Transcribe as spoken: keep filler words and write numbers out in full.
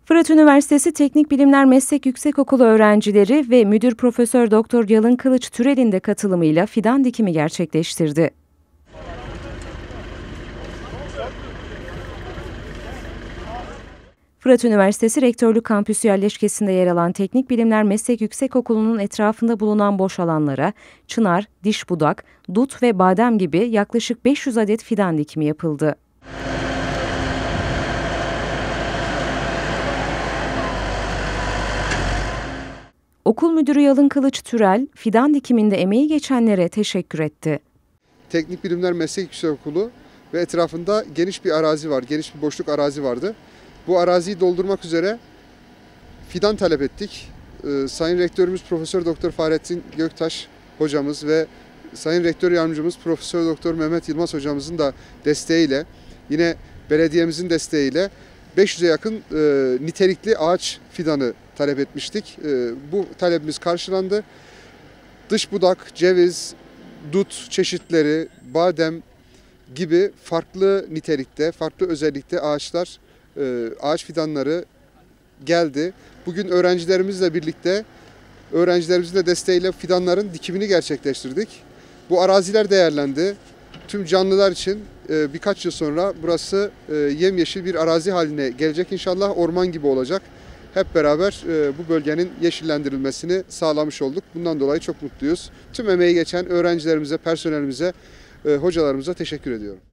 Fırat Üniversitesi Teknik Bilimler Meslek Yüksekokulu öğrencileri ve Müdür Profesör Doktor Yalın Kılıç Türel'in de katılımıyla fidan dikimi gerçekleştirdi. Fırat Üniversitesi Rektörlük Kampüsü yerleşkesinde yer alan Teknik Bilimler Meslek Yüksekokulu'nun etrafında bulunan boş alanlara çınar, dişbudak, dut ve badem gibi yaklaşık beş yüz adet fidan dikimi yapıldı. Okul Müdürü Yalın Kılıç Türel, fidan dikiminde emeği geçenlere teşekkür etti. Teknik Bilimler Meslek Yüksekokulu ve etrafında geniş bir arazi var, geniş bir boşluk arazi vardı. Bu araziyi doldurmak üzere fidan talep ettik. Ee, Sayın Rektörümüz Profesör Doktor Fahrettin Göktaş hocamız ve Sayın Rektör Yardımcımız Profesör Doktor Mehmet Yılmaz hocamızın da desteğiyle, yine belediyemizin desteğiyle beş yüze yakın e, nitelikli ağaç fidanı talep etmiştik. E, bu talebimiz karşılandı. Dış budak, ceviz, dut çeşitleri, badem gibi farklı nitelikte, farklı özellikte ağaçlar, e, ağaç fidanları geldi. Bugün öğrencilerimizle birlikte, öğrencilerimizin de desteğiyle fidanların dikimini gerçekleştirdik. Bu araziler değerlendi. Tüm canlılar için e, birkaç yıl sonra burası e, yemyeşil bir arazi haline gelecek inşallah, orman gibi olacak. Hep beraber e, bu bölgenin yeşillendirilmesini sağlamış olduk. Bundan dolayı çok mutluyuz. Tüm emeği geçen öğrencilerimize, personelimize, e, hocalarımıza teşekkür ediyorum.